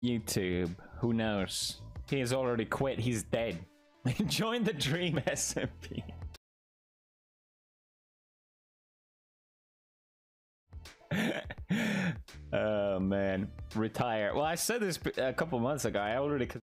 YouTube. Who knows? He has already quit. He's dead. Join the Dream SMP. Oh man, retire. Well, I said this a couple months ago. I already